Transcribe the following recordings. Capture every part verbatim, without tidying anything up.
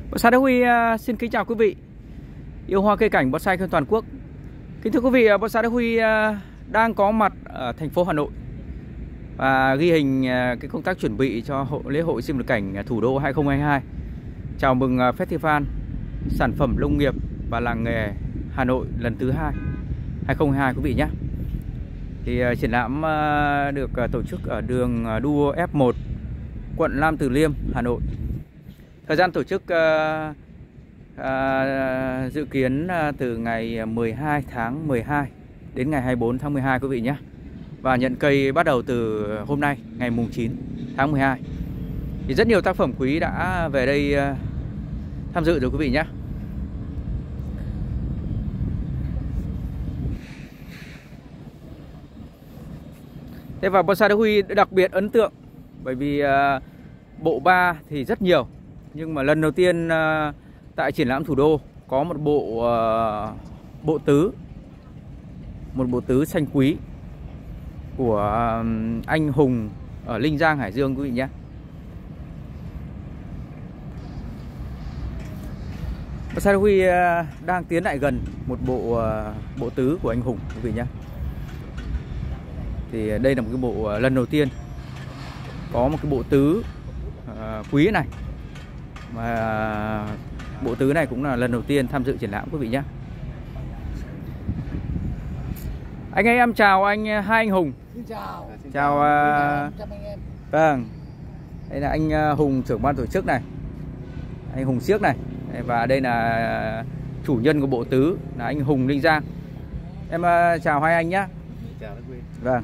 Bonsai Đức Huy uh, xin kính chào quý vị yêu hoa cây cảnh bonsai trên toàn quốc. Kính thưa quý vị, uh, Bonsai Đức Huy uh, đang có mặt ở thành phố Hà Nội và ghi hình uh, cái công tác chuẩn bị cho hội, lễ hội sinh vật cảnh thủ đô hai không hai hai. Chào mừng uh, Festival sản phẩm nông nghiệp và làng nghề Hà Nội lần thứ hai hai không hai hai quý vị nhé. Thì uh, triển lãm uh, được uh, tổ chức ở đường uh, đua F một, quận Nam Từ Liêm, Hà Nội. Thời gian tổ chức uh, uh, dự kiến uh, từ ngày mười hai tháng mười hai đến ngày hai mươi bốn tháng mười hai quý vị nhé. Và nhận cây bắt đầu từ hôm nay ngày mùng chín tháng mười hai. Thì rất nhiều tác phẩm quý đã về đây uh, tham dự rồi quý vị nhé. Thế và Bonsai Đức Huy đặc biệt ấn tượng bởi vì uh, bộ ba thì rất nhiều, nhưng mà lần đầu tiên uh, tại triển lãm thủ đô có một bộ uh, bộ tứ, một bộ tứ xanh quý của uh, anh Hùng ở Linh Giang, Hải Dương quý vị nhé. Bonsai Đức Huy uh, đang tiến lại gần một bộ uh, bộ tứ của anh Hùng quý vị nhé. Thì đây là một cái bộ uh, lần đầu tiên có một cái bộ tứ uh, quý này, mà bộ tứ này cũng là lần đầu tiên tham dự triển lãm quý vị nhé. Anh ơi, em chào anh, hai anh Hùng. Xin chào. Chào uh, anh em. Vâng. Đây là anh uh, Hùng, trưởng ban tổ chức này, anh Hùng Siếc này, và đây là chủ nhân của bộ tứ là anh Hùng Linh Giang. Em uh, chào hai anh nhé. Chào Đức Huy. Vâng.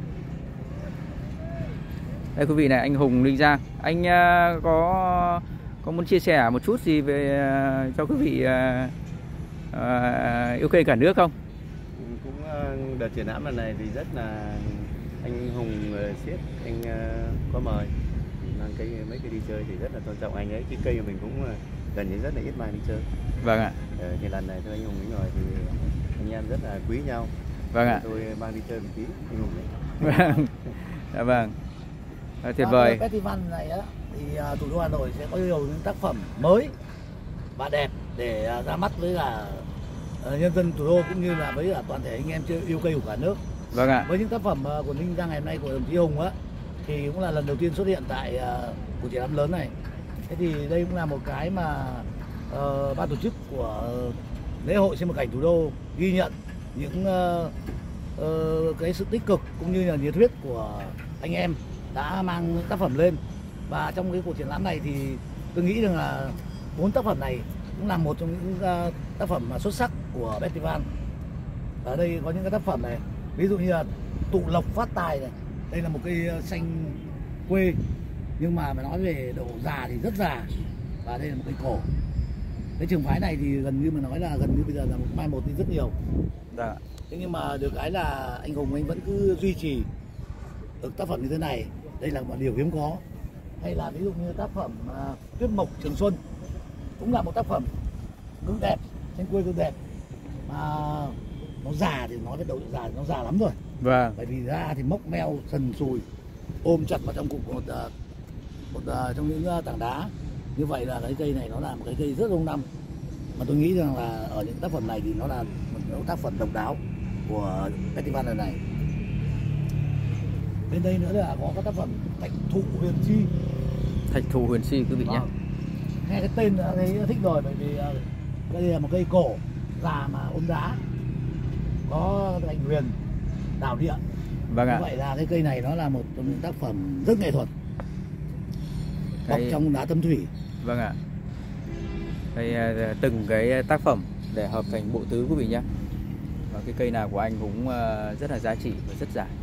Đây quý vị này, anh Hùng Linh Giang. Anh uh, có có muốn chia sẻ một chút gì về uh, cho quý vị uh, uh, yêu cây cả nước không? Cũng uh, đợt triển lãm lần này thì rất là anh Hùng uh, Siếc, anh uh, có mời mang cây mấy cây đi chơi thì rất là tôn trọng anh ấy. Cái cây của mình cũng uh, gần như rất là ít mang đi chơi. Vâng ạ. Uh, thì lần này thôi anh Hùng ấy rồi thì anh em rất là quý nhau. Vâng ạ. Tôi mang đi chơi một tí anh Hùng ấy. Vâng. Dạ vâng. À, tuyệt vời. Festival này á thì uh, thủ đô Hà Nội sẽ có nhiều những tác phẩm mới và đẹp để uh, ra mắt với cả uh, nhân dân thủ đô cũng như là với cả toàn thể anh em chơi yêu cây của cả nước. Vâng ạ. Với những tác phẩm uh, của Linh Giang ngày hôm nay của đồng chí Hùng á thì cũng là lần đầu tiên xuất hiện tại uh, cuộc triển lãm lớn này. Thế thì đây cũng là một cái mà uh, ban tổ chức của uh, lễ hội sinh vật cảnh thủ đô ghi nhận những uh, uh, cái sự tích cực cũng như là nhiệt huyết của anh em đã mang tác phẩm lên. Và trong cái cuộc triển lãm này thì tôi nghĩ rằng là bốn tác phẩm này cũng là một trong những uh, tác phẩm mà xuất sắc của festival. Ở đây có những cái tác phẩm này, ví dụ như là tụ lộc phát tài này, đây là một cây xanh quê nhưng mà phải nói về độ già thì rất già, và đây là một cây cổ. Cái trường phái này thì gần như mà nói là gần như bây giờ là một mai một đi rất nhiều. Dạ. Thế nhưng mà được cái là anh Hùng anh vẫn cứ duy trì được tác phẩm như thế này, đây là một điều hiếm có. Hay là ví dụ như tác phẩm uh, Tuyết Mộc Trường Xuân cũng là một tác phẩm cực đẹp, trên quê cực đẹp, mà nó già thì nói về độ già thì nó già lắm rồi. Vâng. Bởi vì ra thì mốc meo sần sùi, ôm chặt vào trong cục một, uh, một uh, trong những uh, tảng đá. Như vậy là cái cây này nó là một cái cây rất lâu năm, mà tôi nghĩ rằng là ở những tác phẩm này thì nó là một tác phẩm độc đáo của festival lần này. Bên đây nữa là có các tác phẩm Thạch Thụ Huyền Chi. Thạch Thụ Huyền Chi quý vị nhé. Nghe cái tên đã thấy thích rồi, bởi vì đây là một cây cổ già mà ốm đá, có thành huyền đảo địa. Vâng ạ. Như vậy là cái cây này nó là một trong những tác phẩm rất nghệ thuật, bọc cái... trong đá tấm thủy. Vâng ạ. Đây từng cái tác phẩm để hợp thành bộ tứ quý vị nhé. Và cái cây nào của anh cũng rất là giá trị và rất dài.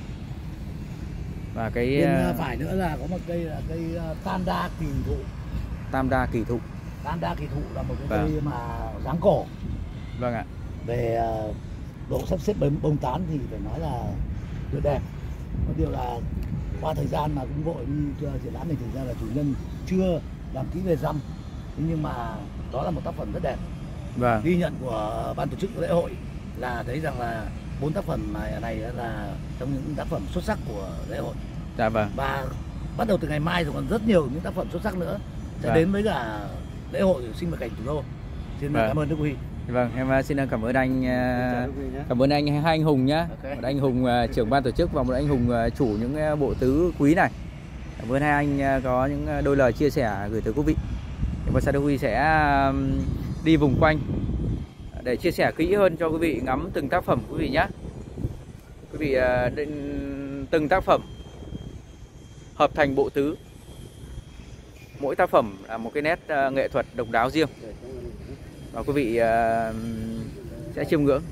Và cái bên phải nữa là có một cây là cây tam đa kỳ thụ. Tam đa kỳ thụ. Tam đa kỳ thụ là một cái Vâng. cây mà dáng cổ. Vâng ạ. Về độ sắp xếp bông tán thì phải nói là tuyệt đẹp. Có điều là qua thời gian mà cũng vội như triển lãm này, thực ra là chủ nhân chưa làm kỹ về răm. Thế nhưng mà đó là một tác phẩm rất đẹp. Vâng. Ghi nhận của ban tổ chức lễ hội là thấy rằng là bốn tác phẩm này, này là trong những tác phẩm xuất sắc của lễ hội. Dạ vâng. Và bắt đầu từ ngày mai rồi còn rất nhiều những tác phẩm xuất sắc nữa sẽ Vâng. đến với cả lễ hội sinh vật cảnh thủ đô. Xin Vâng. cảm ơn Đức Huy. Vâng, em xin cảm ơn anh, cảm ơn anh hai anh Hùng nhá. Okay. Một anh Hùng trưởng ban tổ chức và một anh Hùng chủ những bộ tứ quý này. Cảm ơn hai anh có những đôi lời chia sẻ gửi tới quý vị. Và sau đây Huy sẽ đi vùng quanh để chia sẻ kỹ hơn cho quý vị ngắm từng tác phẩm quý vị nhé. Quý vị từng tác phẩm hợp thành bộ tứ, mỗi tác phẩm là một cái nét nghệ thuật độc đáo riêng và quý vị sẽ chiêm ngưỡng.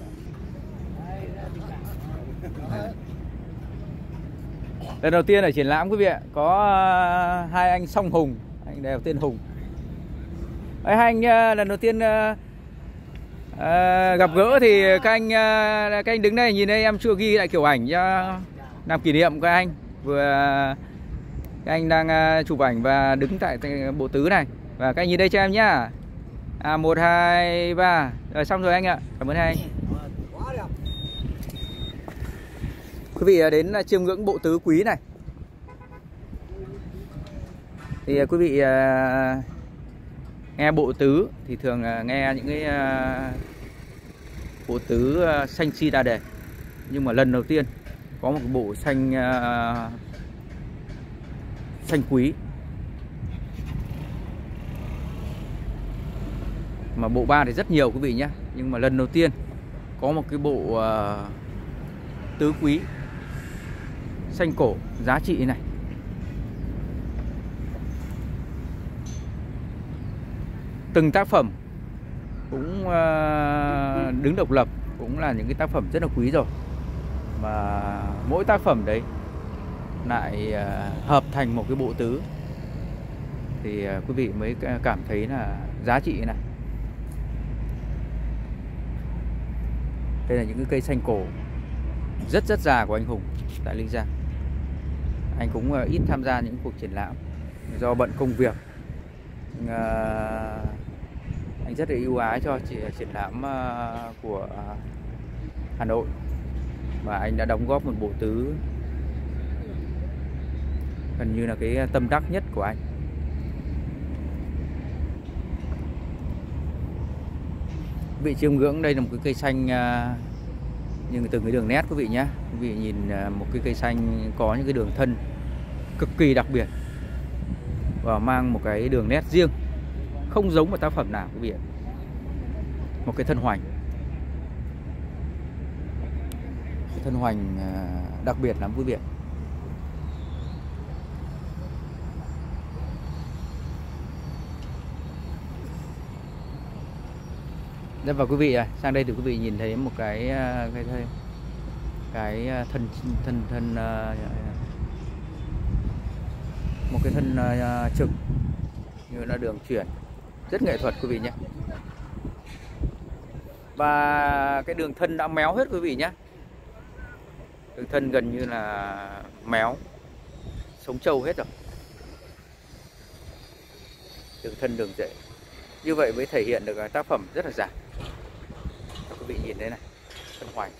Lần đầu tiên ở triển lãm quý vị ạ, có hai anh song Hùng, anh đều tên Hùng. Đấy, hai anh lần đầu tiên à, gặp gỡ thì các anh các anh đứng đây, nhìn đây em chưa ghi lại kiểu ảnh cho làm kỷ niệm của các anh. Vừa các anh đang chụp ảnh và đứng tại bộ tứ này. Và các anh nhìn đây cho em nhá. À, một, hai, ba. Rồi xong rồi anh ạ. Cảm ơn hai anh. Quý vị đến chiêm ngưỡng bộ tứ quý này. Thì quý vị uh, nghe bộ tứ thì thường uh, nghe những cái uh, bộ tứ uh, xanh si đa đề. Nhưng mà lần đầu tiên có một cái bộ xanh uh, xanh quý. Mà bộ ba thì rất nhiều quý vị nhé. Nhưng mà lần đầu tiên có một cái bộ uh, tứ quý xanh cổ giá trị này. Từng tác phẩm cũng uh, đứng độc lập, cũng là những cái tác phẩm rất là quý rồi. Mà mỗi tác phẩm đấy lại uh, hợp thành một cái bộ tứ thì uh, quý vị mới cảm thấy là giá trị này. Đây là những cái cây xanh cổ rất rất già của anh Hùng tại Linh Giang. Anh cũng uh, ít tham gia những cuộc triển lãm do bận công việc. Uh, anh rất là ưu ái cho triển lãm uh, của uh, Hà Nội. Và anh đã đóng góp một bộ tứ gần như là cái tâm đắc nhất của anh. Quý vị chiêm ngưỡng, đây là một cái cây xanh uh, nhưng từng cái đường nét quý vị nhé. Quý vị nhìn uh, một cái cây xanh có những cái đường thân cực kỳ đặc biệt và mang một cái đường nét riêng, không giống một tác phẩm nào quý vị ạ. Một cái thân hoành, cái thân hoành uh, đặc biệt lắm quý vị ạ. Và quý vị à, sang đây thì quý vị nhìn thấy một cái cái cái thân thân thân một cái thân uh, trực như là đường chuyển rất nghệ thuật quý vị nhé. Và cái đường thân đã méo hết quý vị nhé. Đường thân gần như là méo, sống trâu hết rồi. Đường thân đường rễ như vậy mới thể hiện được tác phẩm rất là giả. Quý vị nhìn đây này, thân hoành.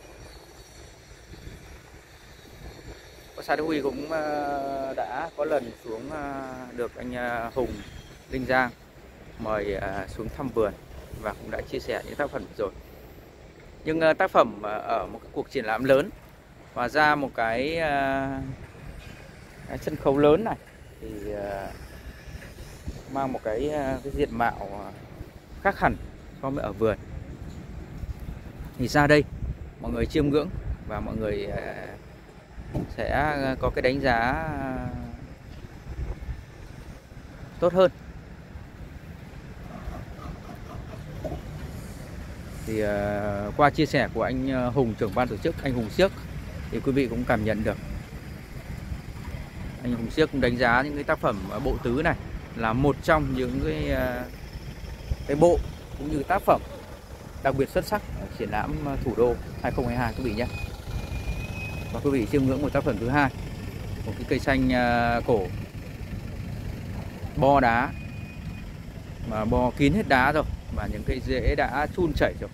Có Sa Đức Huy cũng đã có lần xuống được anh Hùng Linh Giang mời xuống thăm vườn và cũng đã chia sẻ những tác phẩm rồi. Nhưng tác phẩm ở một cái cuộc triển lãm lớn và ra một cái, cái sân khấu lớn này thì mang một cái, cái diện mạo khác hẳn so với ở vườn. Thì ra đây mọi người chiêm ngưỡng và mọi người sẽ có cái đánh giá tốt hơn. Thì qua chia sẻ của anh Hùng trưởng ban tổ chức, anh Hùng Siếc, thì quý vị cũng cảm nhận được anh Hùng Siếc cũng đánh giá những cái tác phẩm bộ tứ này là một trong những cái cái bộ cũng như tác phẩm đặc biệt xuất sắc ở triển lãm thủ đô hai không hai hai quý vị nhé. Và quý vị chiêm ngưỡng một tác phẩm thứ hai, một cái cây xanh cổ bo đá mà bo kín hết đá rồi và những cây rễ đã chun chảy rồi.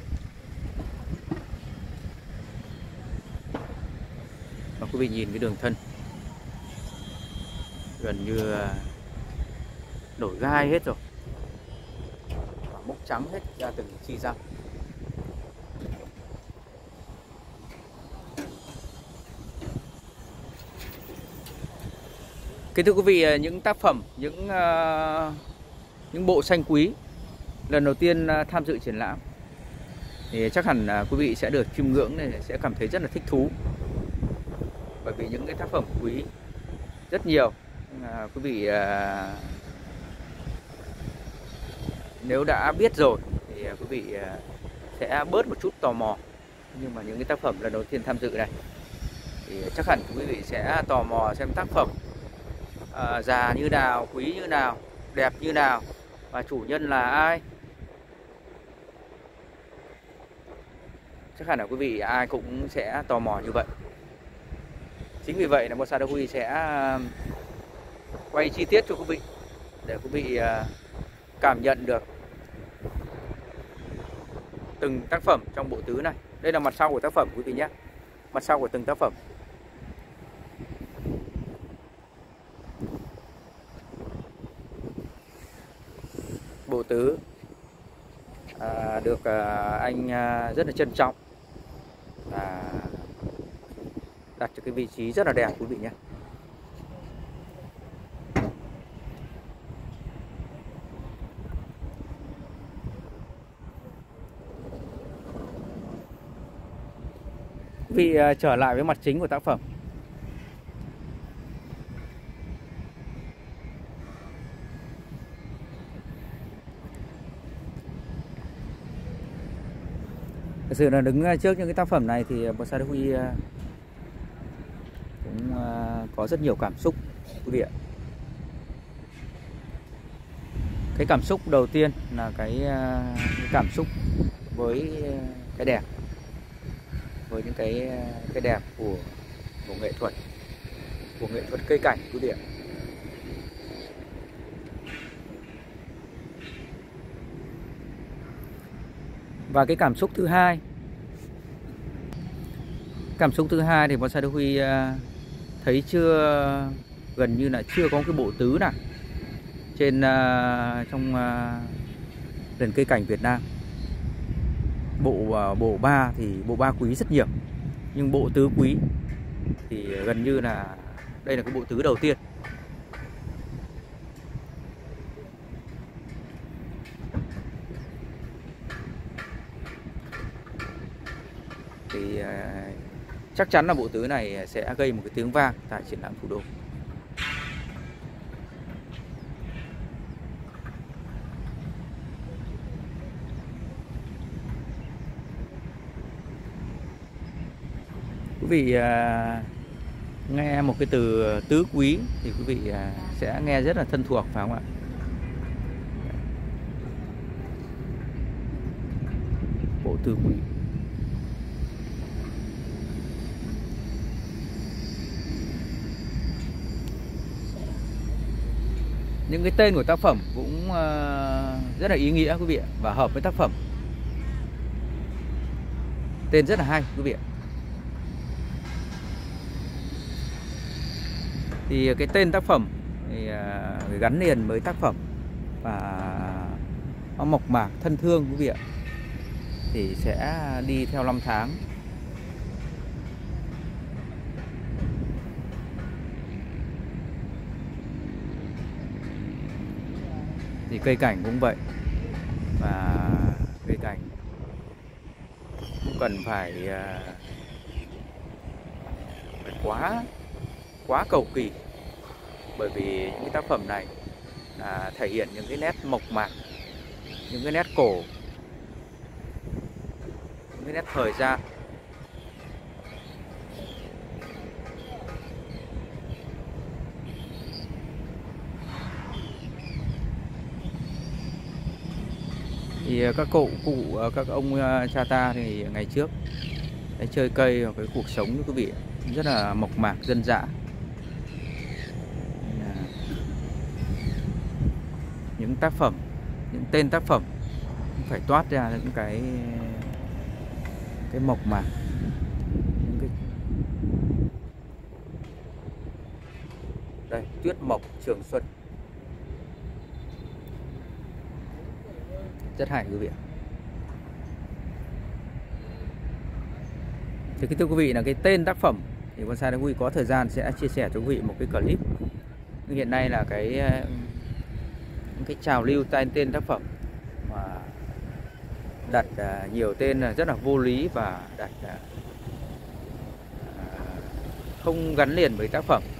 Và quý vị nhìn cái đường thân gần như nổi gai hết rồi. bốc trắng hết ra từng chi răng. Kính thưa quý vị, những tác phẩm, những uh, những bộ tranh quý lần đầu tiên uh, tham dự triển lãm thì chắc hẳn uh, quý vị sẽ được chiêm ngưỡng này, sẽ cảm thấy rất là thích thú, bởi vì những cái tác phẩm quý rất nhiều. Uh, quý vị uh, nếu đã biết rồi thì uh, quý vị uh, sẽ bớt một chút tò mò, nhưng mà những cái tác phẩm lần đầu tiên tham dự này thì chắc hẳn quý vị sẽ tò mò xem tác phẩm À, già như nào, quý như nào, đẹp như nào và chủ nhân là ai. Chắc hẳn là quý vị ai cũng sẽ tò mò như vậy. Chính vì vậy là Bonsai Đa Huy sẽ quay chi tiết cho quý vị để quý vị cảm nhận được từng tác phẩm trong bộ tứ này. Đây là mặt sau của tác phẩm quý vị nhé, mặt sau của từng tác phẩm. Bộ tứ à, được à, anh à, rất là trân trọng và đặt cho cái vị trí rất là đẹp quý vị nhé. Quý vị à, trở lại với mặt chính của tác phẩm. Thực sự là đứng trước những cái tác phẩm này thì Bonsai Đa Huy cũng có rất nhiều cảm xúc quý vị ạ. Cái cảm xúc đầu tiên là cái, cái cảm xúc với cái đẹp, với những cái cái đẹp của của nghệ thuật, của nghệ thuật cây cảnh quý vị ạ. Và cái cảm xúc thứ hai, cảm xúc thứ hai thì Bonsai Đa Huy thấy chưa, gần như là chưa có cái bộ tứ nào trên trong nền cây cảnh Việt Nam. Bộ bộ ba thì bộ ba quý rất nhiều, nhưng bộ tứ quý thì gần như là đây là cái bộ tứ đầu tiên. Thì chắc chắn là bộ tứ này sẽ gây một cái tiếng vang tại triển lãm thủ đô. Quý vị nghe một cái từ tứ quý thì quý vị sẽ nghe rất là thân thuộc, phải không ạ? Bộ tứ quý. Những cái tên của tác phẩm cũng rất là ý nghĩa quý vị ạ, và hợp với tác phẩm. Tên rất là hay quý vị ạ. Thì cái tên tác phẩm thì gắn liền với tác phẩm và nó mộc mạc thân thương quý vị ạ, thì sẽ đi theo năm tháng. Thì cây cảnh cũng vậy, và cây cảnh cũng cần phải, phải quá quá cầu kỳ, bởi vì những cái tác phẩm này là thể hiện những cái nét mộc mạc, những cái nét cổ, những cái nét thời gian. Thì các cụ cụ các ông cha ta thì ngày trước đấy, chơi cây và cái cuộc sống như quý vị rất là mộc mạc dân dã. Những tác phẩm, những tên tác phẩm phải toát ra những cái cái mộc mạc, những cái... Đây, tuyết mộc Trường Xuân. rất hay quý vị ạ. Thì kính thưa quý vị là cái tên tác phẩm thì Bonsai Đá Huy có thời gian sẽ chia sẻ cho quý vị một cái clip. Nhưng hiện nay là cái cái trào lưu tên tên tác phẩm mà đặt nhiều tên rất là vô lý và đặt không gắn liền với tác phẩm.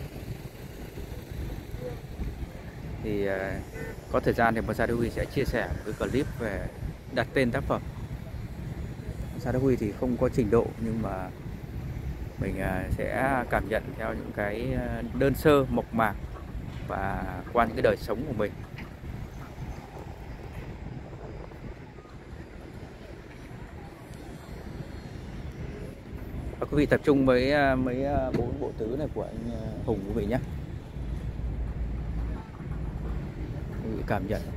Thì có thời gian thì Bonsai Đá Huy sẽ chia sẻ một cái clip về đặt tên tác phẩm. Bonsai Đá Huy thì không có trình độ nhưng mà mình sẽ cảm nhận theo những cái đơn sơ mộc mạc và qua những cái đời sống của mình. Và quý vị tập trung với mấy bốn bộ tứ này của anh Hùng quý vị nhé. Quý vị cảm nhận.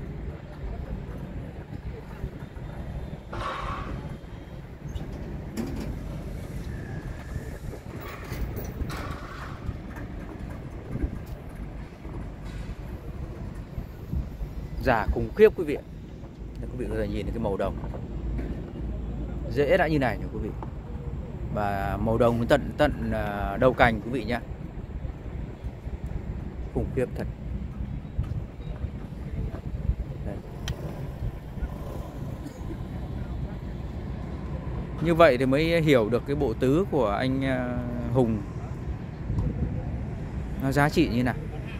Giả khủng khiếp quý vị. Quý vị có thể nhìn thấy cái màu đồng dễ đã như này nè quý vị. Và màu đồng tận tận đầu cành quý vị nhé. Khủng khiếp thật. Đây. Như vậy thì mới hiểu được cái bộ tứ của anh Hùng nó giá trị như nào.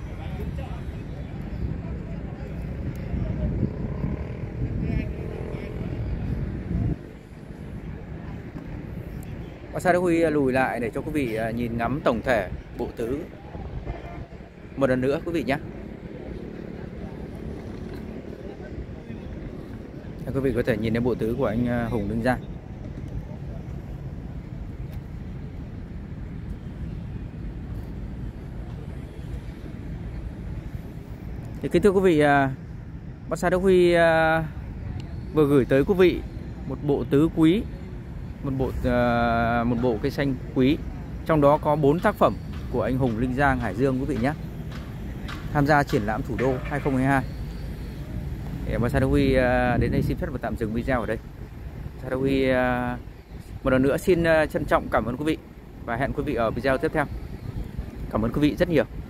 Bonsai Đá Huy lùi lại để cho quý vị nhìn ngắm tổng thể bộ tứ một lần nữa quý vị nhé. Quý vị có thể nhìn thấy bộ tứ của anh Hùng Linh Giang. Thì kính thưa quý vị, Bonsai Đá Huy vừa gửi tới quý vị một bộ tứ quý, một bộ uh, một bộ cây xanh quý, trong đó có bốn tác phẩm của anh Hùng Linh Giang, Hải Dương quý vị nhé, tham gia triển lãm thủ đô hai không hai hai. Để Bonsai Đá Huy uh, đến đây xin phép và tạm dừng video ở đây. Bonsai Đá Huy uh, một lần nữa xin uh, trân trọng cảm ơn quý vị và hẹn quý vị ở video tiếp theo. Cảm ơn quý vị rất nhiều.